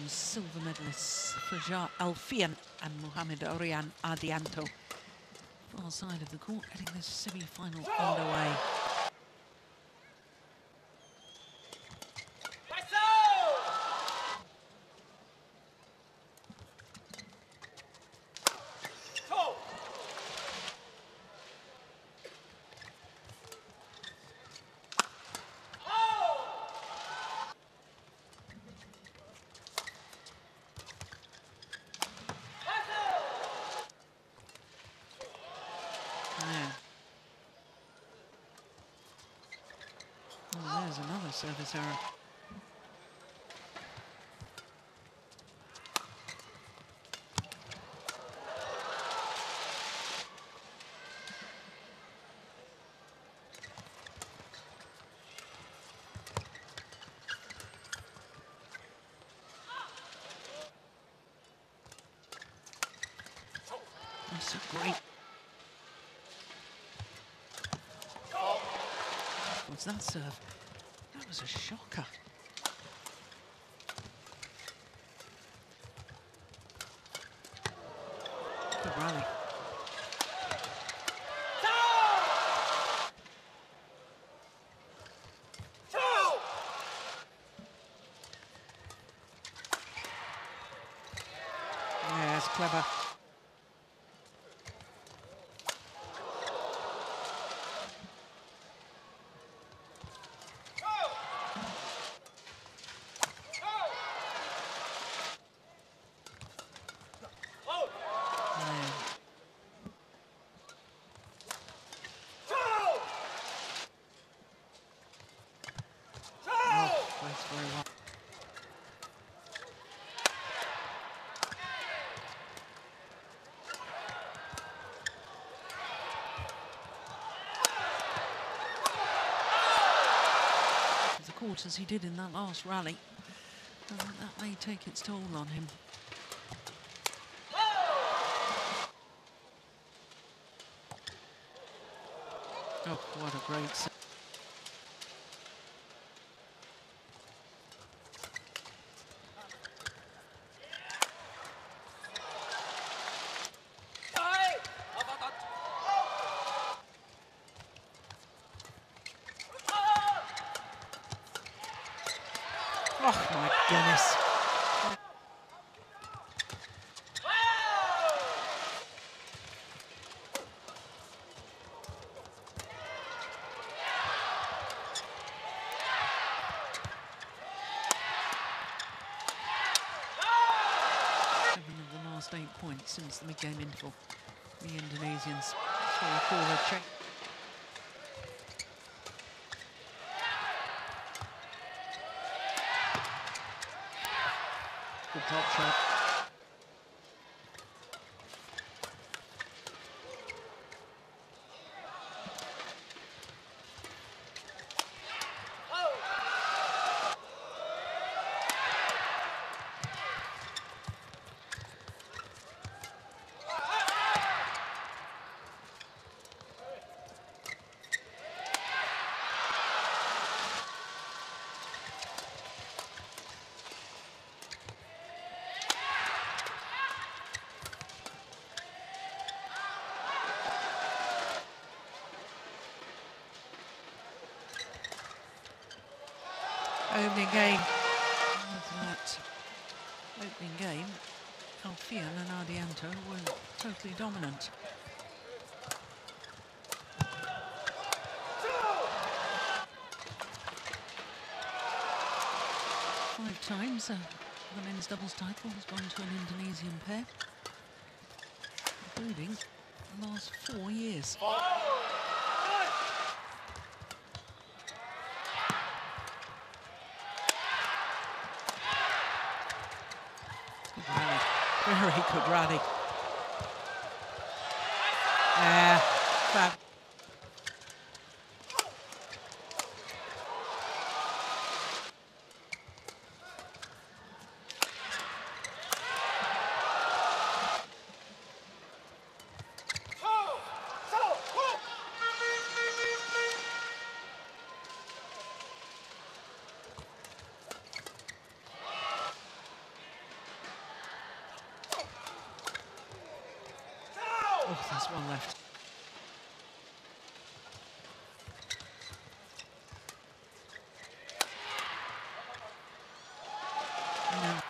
silver medalists, Fajar Alfian and Mohamed Orian Ardianto. Far side of the court, getting this semi-final underway. Oh, there's another service error. That's a great. What's that serve? That was a shocker. Good rally. Yeah, it's clever. Very well. The court as he did in that last rally, that may take its toll on him. Oh, what a great set. Oh my goodness. Seven of the last 8 points since the mid-game interval. The Indonesians throw a forward check. Good top shot. Opening game. With that opening game, Alfian and Ardianto were totally dominant. 5 times the men's doubles title has gone to an Indonesian pair, including the last 4 years. Good rally. Very good rally. Fab. Oh, there's one left. And then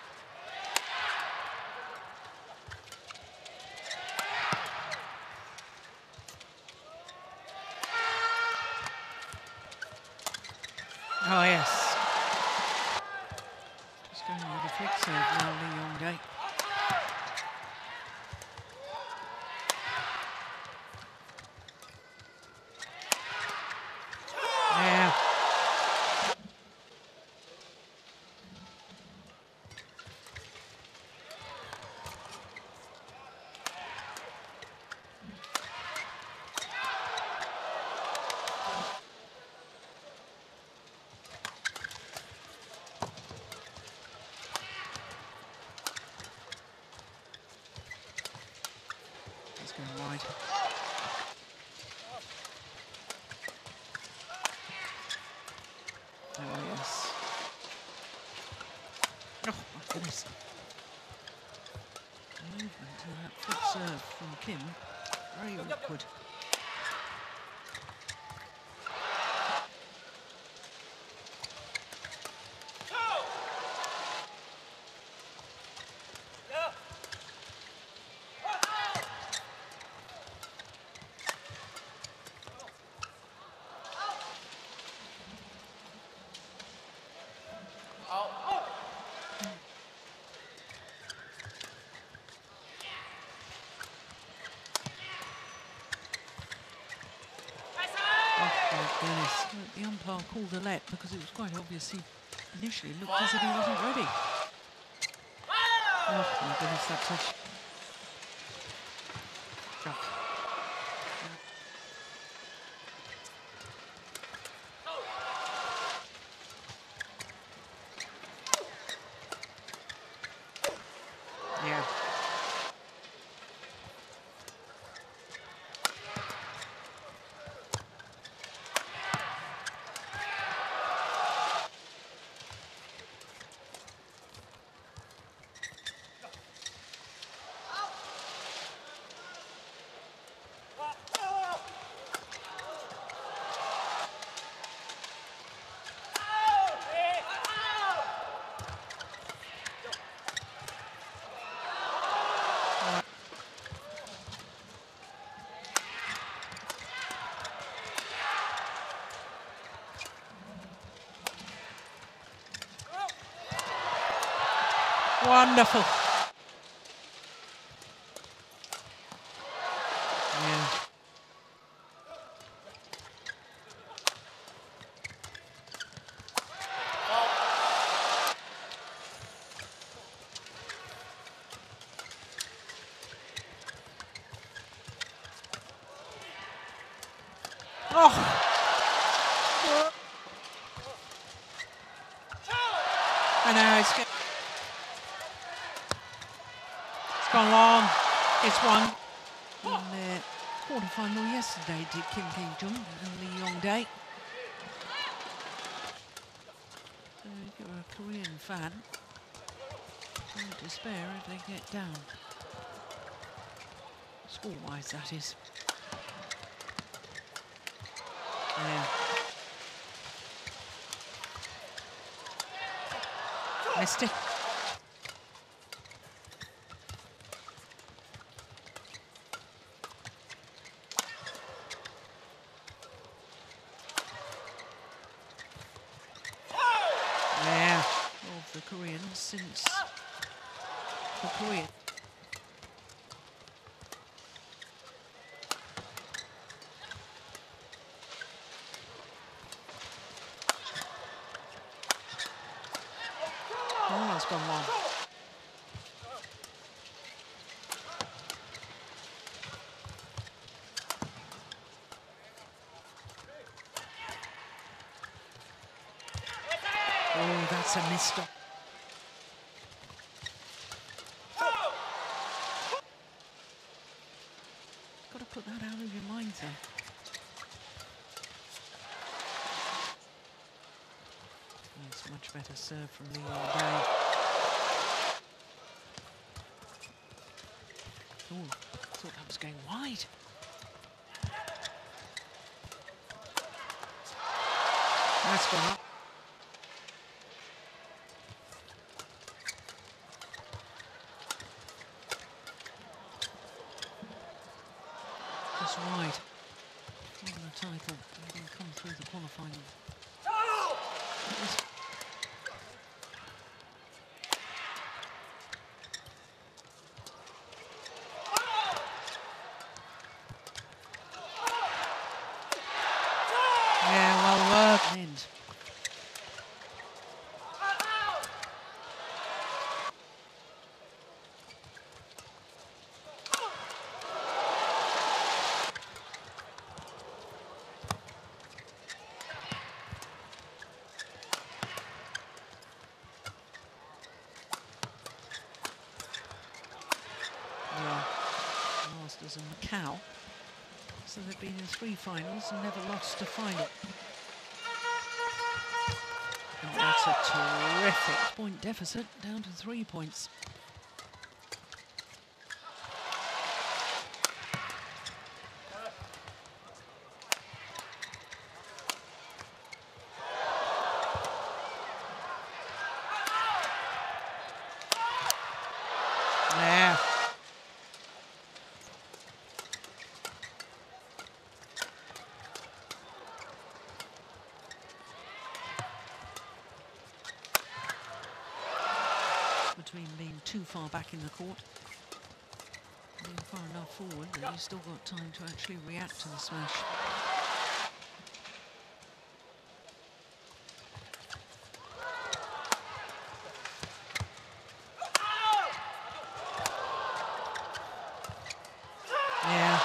oh, yes. Just going with a flick serve now, Lee Yong-jae. Yeah. It's going wide. Oh, yes. Oh, my goodness. Movement to that flick serve from Kim. Very awkward. Oh, my goodness. The umpire called a let because it was quite obvious he initially looked as if he wasn't ready. Oh, my goodness, that touch. Jump. Yeah. Wonderful. Yeah. Oh. I know, it's gone long. It's one. In the quarter-final yesterday did Kim Ki-jung and Lee Yong-jae. So if you're a Korean fan, don't despair if they get down. Score-wise, that is. Yeah. Missed it. Yeah. Of the Koreans since the Korean. Oh, that's gone long. Oh, that's a missed stop. Got to put that out of your mind, though. It's a much better serve from Lee Yong-jae. Oh, I thought that was going wide. That's gone up. Just wide. Even the title didn't come through the qualifying. Yes. Yeah, well worked. End. Yeah. Masters and Macau. So they've been in 3 finals and never lost a final. And that's a terrific point deficit, down to 3 points. Yeah. Between being too far back in the court, being far enough forward that you've still got time to actually react to the smash. Yeah.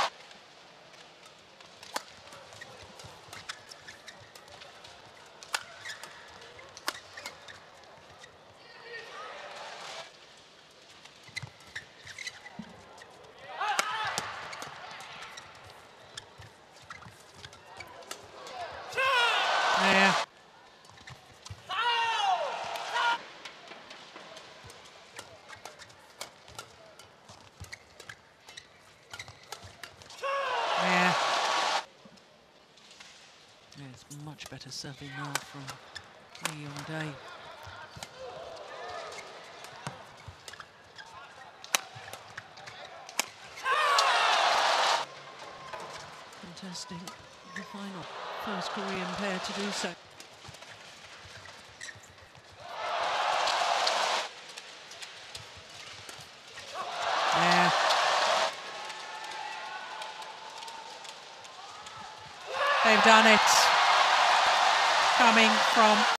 Yeah. Yeah. Yeah, it's much better serving now from Lee Yong-dae. Contesting the final, first Korean pair to do so. Yeah. They've done it. Coming from